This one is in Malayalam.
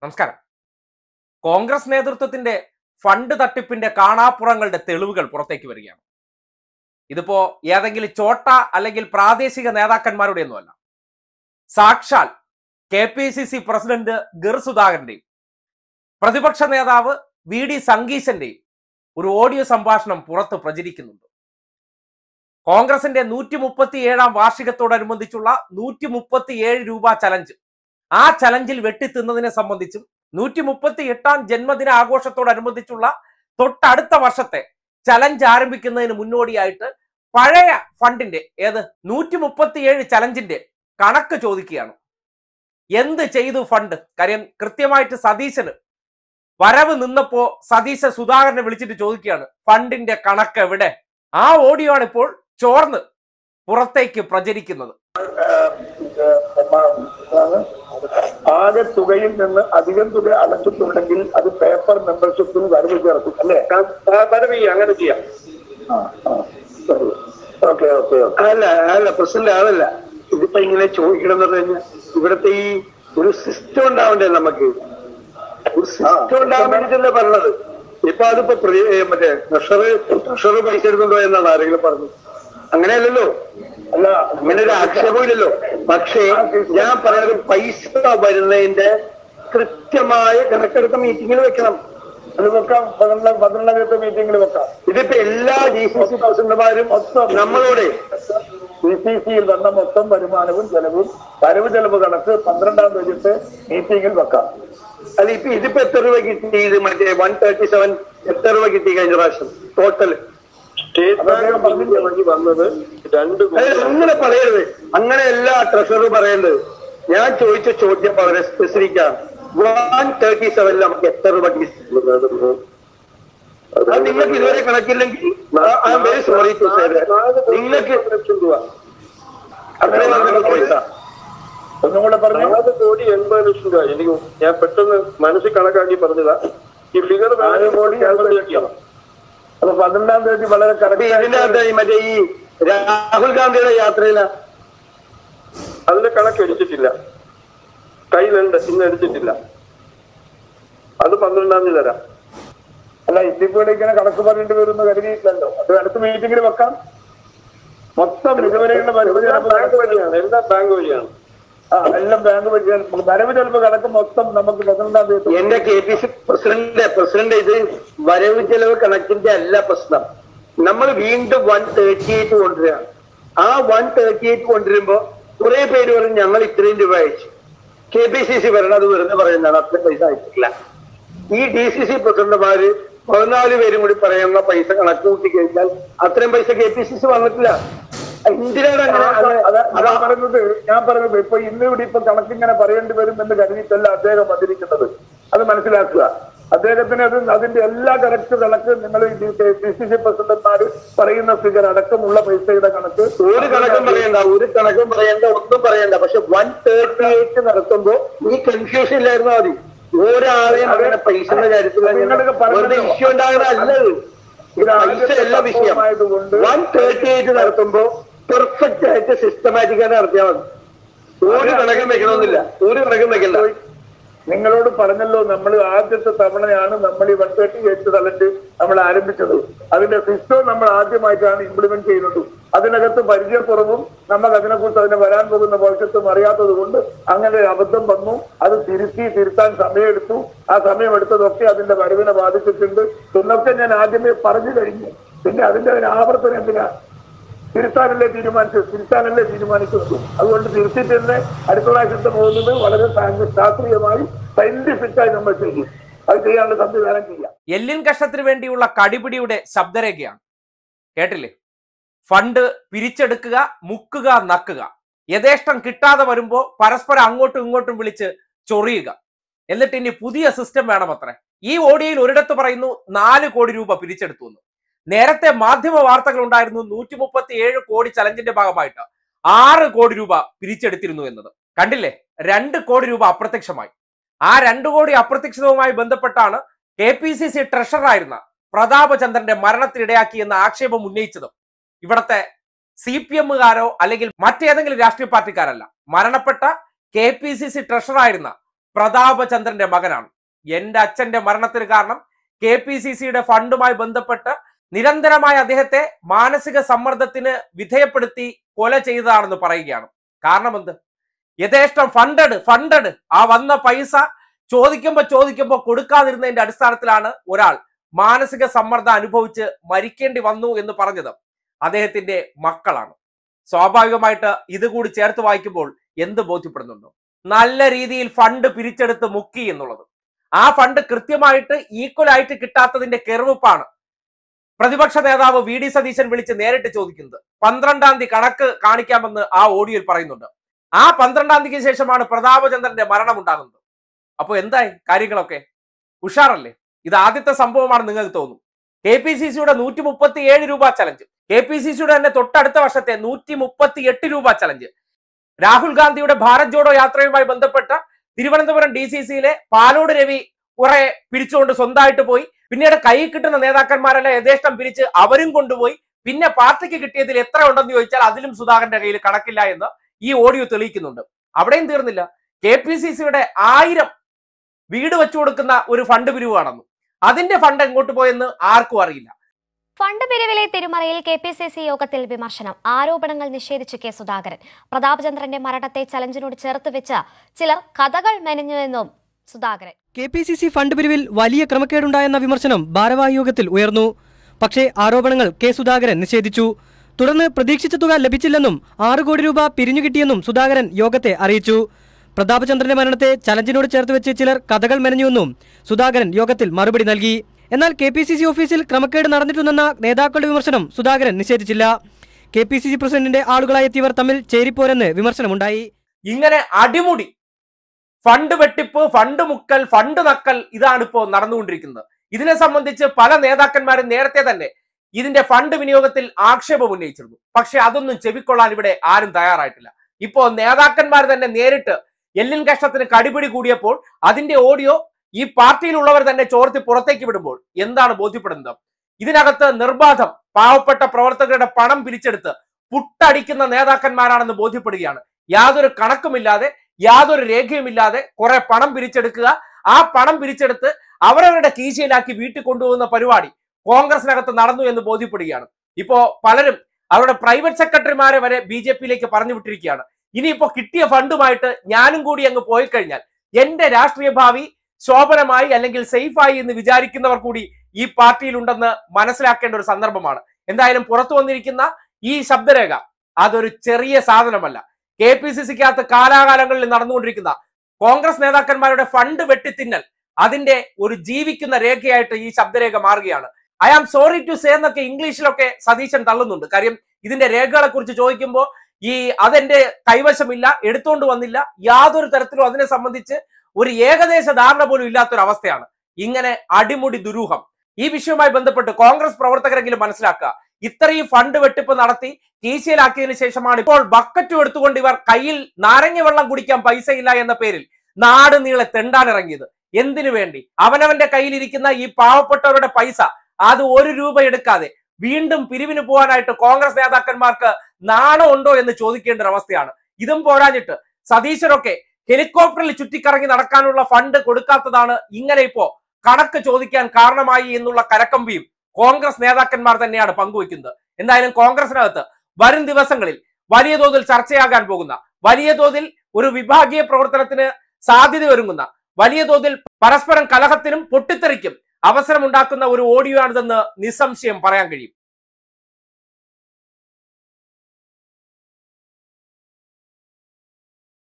നമസ്കാരം. കോൺഗ്രസ് നേതൃത്വത്തിന്റെ ഫണ്ട് തട്ടിപ്പിന്റെ കാണാപ്പുറങ്ങളുടെ തെളിവുകൾ പുറത്തേക്ക് വരികയാണ്. ഇതിപ്പോ ഏതെങ്കിലും ചോട്ട അല്ലെങ്കിൽ പ്രാദേശിക നേതാക്കന്മാരുടെ ഒന്നുമല്ല. സാക്ഷാൽ KPCC പ്രസിഡന്റ് ഗിർ സുധാകരന്റെയും പ്രതിപക്ഷ നേതാവ് VD സംഗീശന്റെയും ഒരു ഓഡിയോ സംഭാഷണം പുറത്ത് പ്രചരിക്കുന്നുണ്ട്. കോൺഗ്രസിന്റെ 137ാം വാർഷികത്തോടനുബന്ധിച്ചുള്ള 137 രൂപ ചലഞ്ച്, ആ ചലഞ്ചിൽ വെട്ടിത്തിന്നതിനെ സംബന്ധിച്ചും 138ാം ജന്മദിന ആഘോഷത്തോടനുബന്ധിച്ചുള്ള തൊട്ടടുത്ത വർഷത്തെ ചലഞ്ച് ആരംഭിക്കുന്നതിന് മുന്നോടിയായിട്ട് പഴയ ഫണ്ടിന്റെ 137 ചലഞ്ചിന്റെ കണക്ക് ചോദിക്കുകയാണ്. എന്ത് ചെയ്തു ഫണ്ട്? കാര്യം കൃത്യമായിട്ട് സതീശന് വരവ് നിന്നപ്പോ സതീശ സുധാകരനെ വിളിച്ചിട്ട് ചോദിക്കുകയാണ്, ഫണ്ടിന്റെ കണക്ക് എവിടെ? ആ ഓഡിയോ ആണ് ഇപ്പോൾ ചോർന്ന് പുറത്തേക്ക് പ്രചരിക്കുന്നത്. ആകെ തുകയിൽ നിന്ന് അധികം തുക അടച്ചിട്ടുണ്ടെങ്കിൽ അത് പേപ്പർ മെമ്പർഷിപ്പിന് വരവ് ചേർക്കും അല്ലേ? വരവ് അങ്ങനെ ചെയ്യാം. ഓക്കെ ഓക്കെ അല്ല പ്രസിഡന്റ് അതല്ല, ഇതിപ്പോ ഇങ്ങനെ ചോദിക്കണം എന്ന് പറഞ്ഞു കഴിഞ്ഞാൽ ഇവിടുത്തെ ഈ ഒരു സിസ്റ്റം ഉണ്ടാവണ്ടേ? നമുക്ക് ഒരു സിസ്റ്റം ഉണ്ടാകാൻ വേണ്ടിട്ടല്ലേ പറഞ്ഞത്. ഇപ്പൊ അതിപ്പോ മറ്റേ ട്രഷറ് പൈസ എടുക്കുന്നുണ്ടോ എന്നാണ് ആരെങ്കിലും പറഞ്ഞത്? അങ്ങനെയല്ലല്ലോ. അല്ല, അങ്ങനെ ഒരു ആക്ഷേപമില്ലല്ലോ. പക്ഷേ ഞാൻ പറയുന്നത് പൈസ വരുന്നതിന്റെ കൃത്യമായ കണക്കെടുത്ത മീറ്റിങ്ങിൽ വെക്കണം. അത് വെക്കാം, 12 മീറ്റിങ്ങിൽ വെക്കാം. ഇതിപ്പോ എല്ലാ GCC പ്രസിഡന്റുമാരും നമ്മളോട് GCCയിൽ വന്ന മൊത്തം വരുമാനവും ചെലവും വരവ് ചെലവ് കണക്ക് 12ാം തീയതിത്തെ മീറ്റിങ്ങിൽ വെക്കാം. അല്ല, ഇതിപ്പോ എത്ര രൂപ കിട്ടി? ഇത് മറ്റേ 137 എത്ര രൂപ കിട്ടി കഴിഞ്ഞ പ്രാവശ്യം ടോട്ടൽ? വന്നത് 2. അങ്ങനെ പറയരുത്, അങ്ങനെയല്ല ട്രഷറർ പറയേണ്ടത്. ഞാൻ ചോദിച്ച ചോദ്യം വളരെ സ്പെസിഫിക്കാണ്. 137 നമുക്ക് എത്ര രൂപ കിട്ടി? അത് നിങ്ങൾക്ക് ഇതുവരെ കണക്കില്ലെങ്കിൽ വെരി സോറി ടു സേ നിങ്ങൾക്ക് പൈസ ഒന്നും കൂടെ പറഞ്ഞു. 1,80,00,000 രൂപ. എനിക്ക് ഞാൻ പെട്ടെന്ന് മനസ്സിൽ കണക്കാക്കി പറഞ്ഞതാ. ഈ ഫിഗർ 4,80,00,000. അപ്പൊ 12ാം തീയതി വളരെ കറക്റ്റ്. മറ്റേ ഈ രാഹുൽ ഗാന്ധിയുടെ യാത്രയില അതിന്റെ കണക്ക് എടുത്തിട്ടില്ല, കയ്യിലുണ്ട്, ഇന്ന് എടുത്തിട്ടില്ല. അത് 12ാം തീയതി തരാം. അല്ല, ഇതിപ്പോ ഇങ്ങനെ കണക്ക് പറഞ്ഞിട്ട് വരുന്ന കരുതിയില്ലല്ലോ. അത് അടുത്ത മീറ്റിംഗിൽ വെക്കാം. മൊത്തം ഇതുവരെയുള്ള ബാങ്ക് വഴിയാണ്, എല്ലാം ബാങ്ക് വഴിയാണ്. എല്ലാം ബാങ്ക് വഴിയാണ്. വരവ് ചെലവ് കണക്ക് മൊത്തം നമുക്ക് 12ാം തീയതി. എന്റെ KPCC പ്രസിഡന്റ് ഇത് വരവ് ചെലവ് കണക്കിന്റെ അല്ല പ്രശ്നം. നമ്മൾ വീണ്ടും 138 കൊണ്ടുവരികയാണ്. ആ 138 കൊണ്ടുവരുമ്പോ കുറെ പേര് പറഞ്ഞു ഞങ്ങൾ ഇത്രയും രൂപ അയച്ചു. KPCC വരണം, അത് വെറുതെ പറയുന്നതാണ്, അത്രയും പൈസ അയച്ചിട്ടില്ല. ഈ DCC പ്രസിഡന്റുമാര് 14 പേരും കൂടി പറയുന്ന പൈസ കണക്ക് കൂട്ടി കഴിഞ്ഞാൽ അത്രയും പൈസ KPCC വന്നിട്ടില്ല. എന്തിനാണ് ഞാൻ പറഞ്ഞത്? ഇപ്പൊ ഇന്നിവിടെ ഇപ്പൊ കണക്കിങ്ങനെ പറയേണ്ടി വരും എന്ന് കരുതിയിട്ടല്ല അദ്ദേഹം വന്നിരിക്കുന്നത്. അത് മനസ്സിലാക്കുക. അദ്ദേഹത്തിന് അതിന്റെ എല്ലാ കറക്റ്റ് കണക്ക് നിങ്ങൾ DCC പ്രസിഡന്റ്മാര് പറയുന്ന ഫിഗർ അടക്കമുള്ള പൈസയുടെ കണക്ക് ഒരു കണക്കും പറയണ്ട, ഒന്നും പറയണ്ട. പക്ഷെ 138 നടത്തുമ്പോ ഈ കൺഫ്യൂഷൻ ഇല്ലായിരുന്നാ മതി. ഒരാളെയും അങ്ങനെ പൈസയുടെ കാര്യത്തിൽ ഇഷ്യൂ ഉണ്ടാകുന്ന അല്ലത്. പൈസ എല്ലാ വിഷയം 138 നടത്തുമ്പോ പെർഫെക്റ്റ് ആയിട്ട് സിസ്റ്റമാറ്റിക് ആയിട്ട് നടത്തിയാൽ മതി. ഒരു കണക്കും വെക്കണമെന്നില്ല, ഒരു കണക്കും വെക്കണ്ട. നിങ്ങളോട് പറഞ്ഞല്ലോ, നമ്മൾ ആദ്യത്തെ തവണയാണ് നമ്മൾ ഈ 138 ചലഞ്ച് നമ്മൾ ആരംഭിച്ചത്. അതിന്റെ സിസ്റ്റം നമ്മൾ ആദ്യമായിട്ടാണ് ഇംപ്ലിമെന്റ് ചെയ്യുന്നത്. അതിനകത്ത് പരിചയക്കുറവും നമുക്ക് അതിനെക്കുറിച്ച് അതിനെ വരാൻ പോകുന്ന ഭവിഷ്യത്തും അറിയാത്തത് കൊണ്ട് അങ്ങനെ ഒരു അബദ്ധം വന്നു. അത് തിരുത്താൻ സമയമെടുത്തു. ആ സമയമെടുത്തതൊക്കെ അതിന്റെ വരവിനെ ബാധിച്ചിട്ടുണ്ട് എന്നൊക്കെ ഞാൻ ആദ്യമേ പറഞ്ഞു കഴിഞ്ഞു. പിന്നെ അതിന്റെ ഒരു ആവർത്തനം എന്തിനാ? തിരുത്താനല്ലേ തീരുമാനിക്കുന്നത്. അതുകൊണ്ട് തിരുത്തിട്ട് തന്നെ അടുത്ത പ്രാവശ്യത്തെ പോകുന്നത് വളരെ ശാസ്ത്രീയമായി സയന്റിഫിക്കായി നമ്മൾ ചെയ്യും. അത് ചെയ്യാനുള്ള സംവിധാനം ചെയ്യാം. എല്ലിൻ കഷത്തിന് വേണ്ടിയുള്ള കടിപിടിയുടെ ശബ്ദരേഖയാണ്. കേട്ടില്ലേ? ഫണ്ട് പിരിച്ചെടുക്കുക, മുക്കുക, നക്കുക. യഥേഷ്ടം കിട്ടാതെ വരുമ്പോ പരസ്പരം അങ്ങോട്ടും ഇങ്ങോട്ടും വിളിച്ച് ചൊറിയുക. എന്നിട്ട് ഇനി പുതിയ സിസ്റ്റം വേണമത്രേ. ഈ ഓഡിയോയിൽ ഒരിടത്ത് പറയുന്നു 4 കോടി രൂപ പിരിച്ചെടുത്തു എന്ന്. നേരത്തെ മാധ്യമ വാർത്തകൾ ഉണ്ടായിരുന്നു 137 കോടി ചലഞ്ചിന്റെ ഭാഗമായിട്ട് 6 കോടി രൂപ പിരിച്ചെടുത്തിരുന്നു എന്നത്. കണ്ടില്ലേ? 2 കോടി രൂപ അപ്രത്യക്ഷമായി. ആ 2 കോടി അപ്രത്യക്ഷതവുമായി ബന്ധപ്പെട്ടാണ് KPCC ട്രഷററായിരുന്ന പ്രതാപചന്ദ്രന്റെ മരണത്തിനിടയാക്കിയെന്ന ആക്ഷേപം ഉന്നയിച്ചത് ഇവിടത്തെ CPMകാരോ അല്ലെങ്കിൽ മറ്റേതെങ്കിലും രാഷ്ട്രീയ പാർട്ടിക്കാരല്ല. മരണപ്പെട്ട KPCC ട്രഷറായിരുന്ന പ്രതാപചന്ദ്രന്റെ മകനാണ്. എന്റെ അച്ഛന്റെ മരണത്തിന് കാരണം KPCCയുടെ ഫണ്ടുമായി ബന്ധപ്പെട്ട് നിരന്തരമായി അദ്ദേഹത്തെ മാനസിക സമ്മർദ്ദത്തിന് വിധേയപ്പെടുത്തി കൊല ചെയ്തതാണെന്ന് പറയുകയാണ്. കാരണം എന്ത്? യഥേഷ്ടം ഫണ്ടഡ് ആ വന്ന പൈസ ചോദിക്കുമ്പോ കൊടുക്കാതിരുന്നതിന്റെ അടിസ്ഥാനത്തിലാണ് ഒരാൾ മാനസിക സമ്മർദ്ദം അനുഭവിച്ച് മരിക്കേണ്ടി വന്നു എന്ന് പറഞ്ഞത് അദ്ദേഹത്തിന്റെ മക്കളാണ്. സ്വാഭാവികമായിട്ട് ഇതുകൂടി ചേർത്ത് വായിക്കുമ്പോൾ എന്ത് ബോധ്യപ്പെടുന്നുണ്ടോ? നല്ല രീതിയിൽ ഫണ്ട് പിരിച്ചെടുത്ത് മുക്കി എന്നുള്ളത്. ആ ഫണ്ട് കൃത്യമായിട്ട് ഈക്വൽ ആയിട്ട് കിട്ടാത്തതിന്റെ കെറുവിപ്പാണ് പ്രതിപക്ഷ നേതാവ് VD സതീശൻ വിളിച്ച് നേരിട്ട് ചോദിക്കുന്നത്. 12-ാം തീയതി കണക്ക് കാണിക്കാമെന്ന് ആ ഓഡിയോയിൽ പറയുന്നുണ്ട്. ആ 12-ാം തീയതിക്ക് ശേഷമാണ് പ്രതാപചന്ദ്രന്റെ മരണം ഉണ്ടാകുന്നത്. അപ്പൊ എന്തായി കാര്യങ്ങളൊക്കെ? ഉഷാറല്ലേ? ഇത് ആദ്യത്തെ സംഭവമാണ് നിങ്ങൾക്ക് തോന്നും. KPCCയുടെ 137 രൂപ ചലഞ്ച്, KPCCയുടെ തന്നെ തൊട്ടടുത്ത വർഷത്തെ 138 രൂപ ചലഞ്ച്, രാഹുൽ ഗാന്ധിയുടെ ഭാരത് ജോഡോ യാത്രയുമായി ബന്ധപ്പെട്ട തിരുവനന്തപുരം DCCയിലെ പാലോട് രവി കുറെ പിരിച്ചുകൊണ്ട് സ്വന്തമായിട്ട് പോയി, പിന്നീട് കൈ കിട്ടുന്ന നേതാക്കന്മാരെല്ലാം യഥേഷ്ടം പിരിച്ച് അവരും കൊണ്ടുപോയി, പിന്നെ പാർട്ടിക്ക് കിട്ടിയതിൽ എത്ര ഉണ്ടെന്ന് ചോദിച്ചാൽ അതിലും സുധാകരന്റെ കയ്യിൽ കണക്കില്ല എന്ന് ഈ ഓഡിയോ തെളിയിക്കുന്നുണ്ട്. അവിടെയും തീർന്നില്ല. KPCCയുടെ 1000 വീട് വെച്ചു കൊടുക്കുന്ന ഒരു ഫണ്ട് പിരിവാണെന്നും അതിന്റെ ഫണ്ട് എങ്ങോട്ട് പോയെന്ന് ആർക്കും അറിയില്ല. ഫണ്ട് പിരിവിലെ തിരുമറയിൽ KPCC യോഗത്തിൽ വിമർശനം. ആരോപണങ്ങൾ നിഷേധിച്ച് കെ സുധാകരൻ. പ്രതാപചന്ദ്രന്റെ മരണത്തെ ചലഞ്ചിനോട് ചേർത്ത് വെച്ച് ചിലർ കഥകൾ മെനഞ്ഞുവെന്നും സുധാകരൻ. KPCC ഫണ്ട് പിരിവിൽ വലിയ ക്രമക്കേടുണ്ടായെന്ന വിമർശനം ഭാരവാഹി യോഗത്തിൽ ഉയർന്നു. പക്ഷേ ആരോപണങ്ങൾ കെ സുധാകരൻ നിഷേധിച്ചു. തുടർന്ന് പ്രതീക്ഷിച്ച തുക ലഭിച്ചില്ലെന്നും 6 കോടി രൂപ പിരിഞ്ഞുകിട്ടിയെന്നും സുധാകരൻ യോഗത്തെ അറിയിച്ചു. പ്രതാപചന്ദ്രന്റെ മരണത്തെ ചലഞ്ചിനോട് ചേർത്ത് വെച്ച് ചിലർ കഥകൾ മെനഞ്ഞുവെന്നും സുധാകരൻ യോഗത്തിൽ മറുപടി നൽകി. എന്നാൽ KPCC ഓഫീസിൽ ക്രമക്കേട് നടന്നിട്ടുണ്ടെന്ന നേതാക്കളുടെ വിമർശനം സുധാകരൻ നിഷേധിച്ചില്ല. KPCC പ്രസിഡന്റിന്റെ ആളുകളായി എത്തിയവർ തമ്മിൽ ചേരിപ്പോരെന്ന് വിമർശനമുണ്ടായി. ഇങ്ങനെ അടിമുടി ഫണ്ട് വെട്ടിപ്പ്, ഫണ്ട് മുക്കൽ, ഫണ്ട് നക്കൽ ഇതാണ് ഇപ്പോൾ നടന്നുകൊണ്ടിരിക്കുന്നത്. ഇതിനെ സംബന്ധിച്ച് പല നേതാക്കന്മാരും നേരത്തെ തന്നെ ഇതിന്റെ ഫണ്ട് വിനിയോഗത്തിൽ ആക്ഷേപം ഉന്നയിച്ചിരുന്നു. പക്ഷെ അതൊന്നും ചെവിക്കൊള്ളാൻ ഇവിടെ ആരും തയ്യാറായിട്ടില്ല. ഇപ്പോ നേതാക്കന്മാർ തന്നെ നേരിട്ട് എല്ലിൻ കഷ്ണത്തിന് കടിപിടി കൂടിയപ്പോൾ അതിന്റെ ഓഡിയോ ഈ പാർട്ടിയിലുള്ളവർ തന്നെ ചോർത്തി പുറത്തേക്ക് വിടുമ്പോൾ എന്താണ് ബോധ്യപ്പെടുന്നത്? ഇതിനകത്ത് നിർബാധം പാവപ്പെട്ട പ്രവർത്തകരുടെ പണം പിരിച്ചെടുത്ത് പുട്ടടിക്കുന്ന നേതാക്കന്മാരാണെന്ന് ബോധ്യപ്പെടുകയാണ്. യാതൊരു കണക്കുമില്ലാതെ, യാതൊരു രേഖയുമില്ലാതെ കുറെ പണം പിരിച്ചെടുക്കുക, ആ പണം പിരിച്ചെടുത്ത് അവരവരുടെ കീശയിലാക്കി വീട്ടിൽ കൊണ്ടുപോകുന്ന പരിപാടി കോൺഗ്രസിനകത്ത് നടന്നു എന്ന് ബോധ്യപ്പെടുകയാണ്. ഇപ്പോ പലരും അവരുടെ പ്രൈവറ്റ് സെക്രട്ടറിമാരെ വരെ BJPയിലേക്ക് പറഞ്ഞു വിട്ടിരിക്കുകയാണ്. ഇനിയിപ്പോ കിട്ടിയ ഫണ്ടുമായിട്ട് ഞാനും കൂടി അങ്ങ് പോയി കഴിഞ്ഞാൽ എന്റെ രാഷ്ട്രീയ ഭാവി ശോഭനമായി അല്ലെങ്കിൽ സേഫായി എന്ന് വിചാരിക്കുന്നവർ കൂടി ഈ പാർട്ടിയിലുണ്ടെന്ന് മനസ്സിലാക്കേണ്ട ഒരു സന്ദർഭമാണ്. എന്തായാലും പുറത്തു വന്നിരിക്കുന്ന ഈ ശബ്ദരേഖ അതൊരു ചെറിയ സാധനമല്ല. KPCCക്കകത്ത് കാലാകാലങ്ങളിൽ നടന്നുകൊണ്ടിരിക്കുന്ന കോൺഗ്രസ് നേതാക്കന്മാരുടെ ഫണ്ട് വെട്ടിത്തിന്നൽ അതിന്റെ ഒരു ജീവിക്കുന്ന രേഖയായിട്ട് ഈ ശബ്ദരേഖ മാറുകയാണ്. I am sorry to say എന്നൊക്കെ ഇംഗ്ലീഷിലൊക്കെ സതീശൻ തള്ളുന്നുണ്ട്. കാര്യം ഇതിന്റെ രേഖകളെ കുറിച്ച് ചോദിക്കുമ്പോൾ അതെന്റെ കൈവശമില്ല, എടുത്തുകൊണ്ട് വന്നില്ല, യാതൊരു തരത്തിലും അതിനെ സംബന്ധിച്ച് ഒരു ഏകദേശ ധാരണ പോലും ഇല്ലാത്തൊരവസ്ഥയാണ്. ഇങ്ങനെ അടിമുടി ദുരൂഹം. ഈ വിഷയവുമായി ബന്ധപ്പെട്ട് കോൺഗ്രസ് പ്രവർത്തകരെങ്കിലും മനസ്സിലാക്കുക, ഇത്രയും ഫണ്ട് വെട്ടിപ്പ് നടത്തി കീശയിലാക്കിയതിനു ശേഷമാണ് ഇപ്പോൾ ബക്കറ്റും എടുത്തുകൊണ്ട് ഇവർ കയ്യിൽ നാരങ്ങ വെള്ളം കുടിക്കാൻ പൈസയില്ല എന്ന പേരിൽ നാട് നീളെ തെണ്ടാനിറങ്ങിയത്. എന്തിനു വേണ്ടി? അവനവന്റെ കയ്യിലിരിക്കുന്ന ഈ പാവപ്പെട്ടവരുടെ പൈസ അത് 1 രൂപ എടുക്കാതെ വീണ്ടും പിരിവിന് പോകാനായിട്ട് കോൺഗ്രസ് നേതാക്കന്മാർക്ക് നാണം ഉണ്ടോ എന്ന് ചോദിക്കേണ്ട ഒരു അവസ്ഥയാണ്. ഇതും പോരാഞ്ഞിട്ട് സതീശനൊക്കെ ഹെലികോപ്റ്ററിൽ ചുറ്റിക്കറങ്ങി നടക്കാനുള്ള ഫണ്ട് കൊടുക്കാത്തതാണ് ഇങ്ങനെ ഇപ്പോ കണക്ക് ചോദിക്കാൻ കാരണമായി എന്നുള്ള കരക്കമ്പിയും കോൺഗ്രസ് നേതാക്കന്മാർ തന്നെയാണ് പങ്കുവയ്ക്കുന്നത്. എന്തായാലും കോൺഗ്രസിനകത്ത് വരും ദിവസങ്ങളിൽ വലിയ തോതിൽ ചർച്ചയാകാൻ പോകുന്ന, വലിയ തോതിൽ ഒരു വിഭാഗീയ പ്രവർത്തനത്തിന് സാധ്യതയൊരുങ്ങുന്ന, വലിയ തോതിൽ പരസ്പരം കലഹത്തിനും പൊട്ടിത്തെറിക്കും അവസരമുണ്ടാക്കുന്ന ഒരു ഓഡിയോ ആണിതെന്ന് നിസ്സംശയം പറയാൻ കഴിയും.